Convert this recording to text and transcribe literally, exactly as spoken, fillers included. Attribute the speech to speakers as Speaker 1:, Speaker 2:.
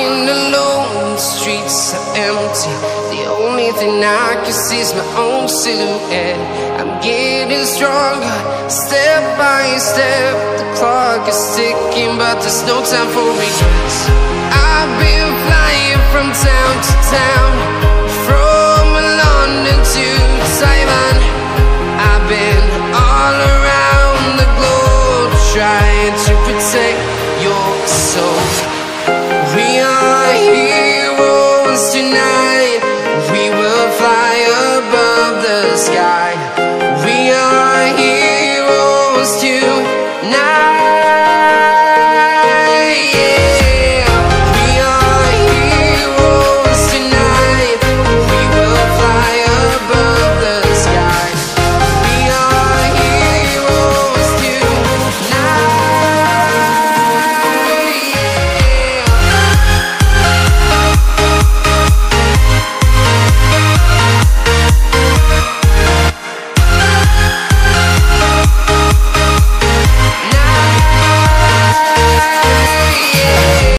Speaker 1: Walking alone, the streets are empty. The only thing I can see is my own silhouette. I'm getting stronger, step by step. The clock is ticking, but there's no time for regrets. I've been flying from town to town,